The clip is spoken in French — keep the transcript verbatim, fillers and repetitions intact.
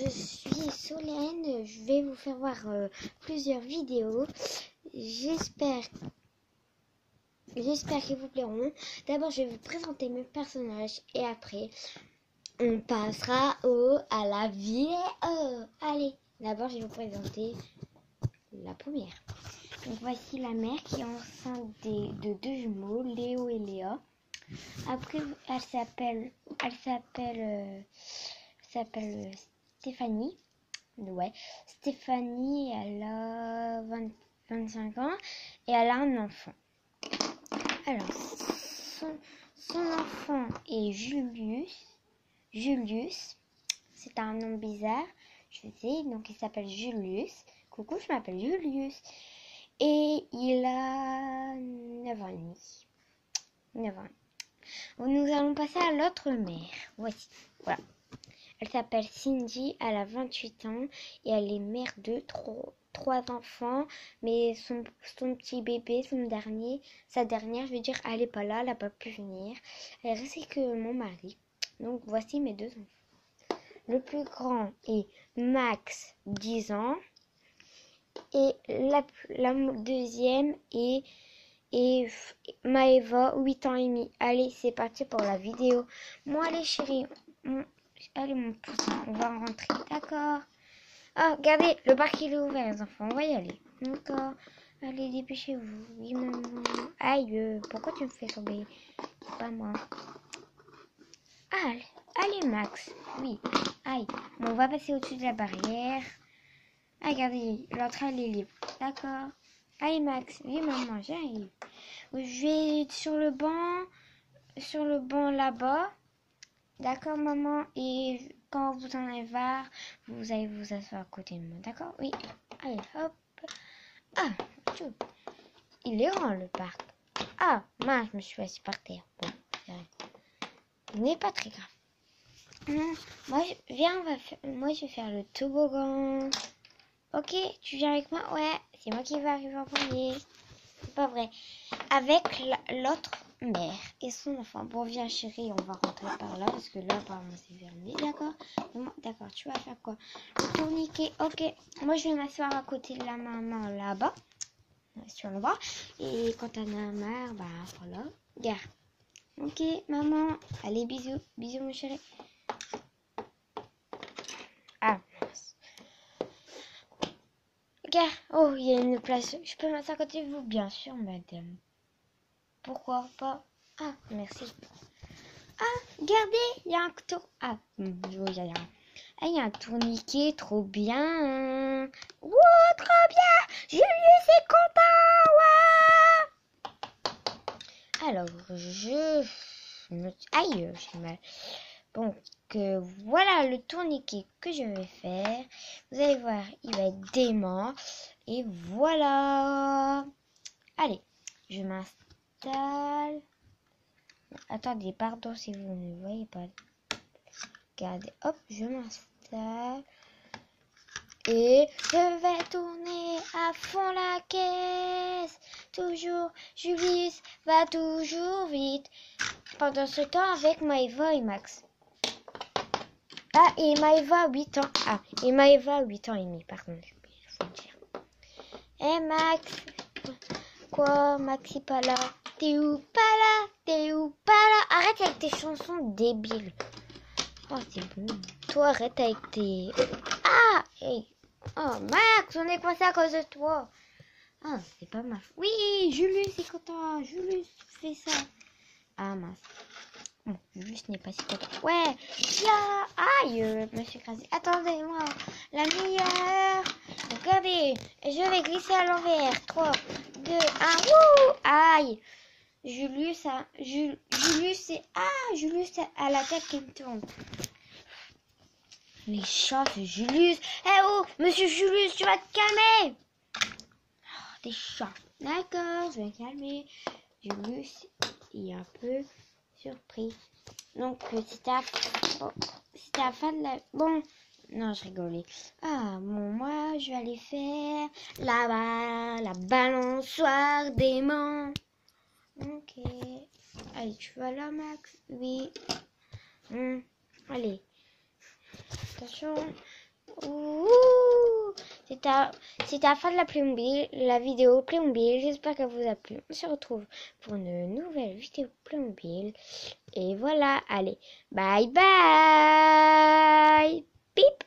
je suis Solène, je vais vous faire voir euh, plusieurs vidéos. J'espère j'espère qu'ils vous plairont. D'abord, je vais vous présenter mes personnages et après, on passera au, à la vidéo. Allez, d'abord, je vais vous présenter la première. Donc, voici la mère qui est enceinte des, de deux jumeaux, Léo et Léa. Après, elle s'appelle, elle s'appelle, euh, s'appelle Stéphanie. Ouais, Stéphanie, elle a vingt, vingt-cinq ans et elle a un enfant. Alors, son, son enfant est Julius. Julius, c'est un nom bizarre, je sais, donc il s'appelle Julius. Coucou, je m'appelle Julius. Et il a neuf ans et demi. neuf ans. Nous allons passer à l'autre mère. Voici, voilà. Elle s'appelle Cindy, elle a vingt-huit ans et elle est mère de trois, trois enfants. Mais son, son petit bébé, son dernier, sa dernière, je veux dire, elle n'est pas là, elle n'a pas pu venir. Elle est restée que mon mari. Donc voici mes deux enfants. Le plus grand est Max, dix ans. Et la, la deuxième est, est Maëva, huit ans et demi. Allez, c'est parti pour la vidéo. Moi, allez chérie. Mon, allez mon poussin, on va rentrer. D'accord. Ah, regardez, le parc il est ouvert les enfants. On va y aller. D'accord. Allez, dépêchez-vous. Oui, maman. Aïe, euh, pourquoi tu me fais tomber? C'est pas moi. Allez, allez Max. Oui. Aïe. Bon, on va passer au-dessus de la barrière. Ah, regardez, l'entrée elle est libre. D'accord. Allez Max. Oui maman, j'arrive. Je vais sur le banc. Sur le banc là-bas. D'accord maman. Et quand vous en avez marre, vous allez vous asseoir à côté de moi. D'accord? Oui. Allez, hop. Ah, tchou. Il est grand le parc. Ah, mince, je me suis assise par terre. Bon, ce n'est pas très grave. Hum, moi, je, viens, on va faire, moi je vais faire le toboggan. Ok, tu viens avec moi? Ouais, c'est moi qui vais arriver en premier. C'est pas vrai. Avec l'autre mère et son enfant. Bon, viens chérie, on va rentrer par là parce que là, apparemment, c'est fermé. D'accord? D'accord, tu vas faire quoi? Le tourniquet. Ok, moi je vais m'asseoir à côté de la maman là-bas, sur le bras. Et quand t'en as marre, bah voilà. Gare. Ok, maman. Allez, bisous. Bisous, mon chéri. Ah, mince. Gare. Oh, il y a une place. Je peux m'asseoir à côté de vous? Bien sûr, madame. Pourquoi pas? Ah, merci. Ah, regardez, il y a un tour. Ah, il y a un. Ah, il y a un tourniquet, trop bien. Wow, trop bien. Julius est content. Ouais. Alors, je... Aïe, j'ai mal. Donc, euh, voilà le tourniquet que je vais faire. Vous allez voir, il va être dément. Et voilà. Allez, je m'installe. Attendez, pardon si vous ne voyez pas. Regardez, hop, je m'installe. Et je vais tourner à fond la caisse. Toujours, Julius va toujours vite. Pendant ce temps, avec Maëva et Max. Ah, et Maëva, huit ans. Ah, et Maëva, huit ans et demi, par contre. Il faut le dire. Eh, Max. Quoi, Max est pas là? T'es où? Pas là? T'es où? Pas là? Arrête avec tes chansons débiles. Oh, c'est bon. Toi, arrête avec tes... Ah, hey. Oh, Max, on est coincé à cause de toi. Ah, c'est pas ma faute. Oui, Julius est content. Julius fait ça. Ah, mince. Bon, Julius n'est pas si content. Ouais, là. Aïe, je me suis écrasée. Attendez-moi. La meilleure. Regardez, je vais glisser à l'envers. trois, deux, un. Wouh! Aïe. Julius a... Jul... Julius c'est... Ah, Julius a la tête qui me tourne. Les chats, c'est Julius. Eh oh, monsieur Julius, tu vas te calmer. Oh, des chats. D'accord, je vais me calmer. Julius est un peu surpris. Donc, c'était à... oh, c'était à la fin de la... Bon, non, je rigolais. Ah, bon, moi, je vais aller faire là-bas, la balançoire d'aimant. Ok. Allez, tu vas là, Max? Oui. Hum. Allez. Attention. Ouh, c'est à, c'est à la fin de la Playmobil, la vidéo Playmobil. J'espère qu'elle vous a plu. On se retrouve pour une nouvelle vidéo Playmobil. Et voilà, allez, bye bye. Bip.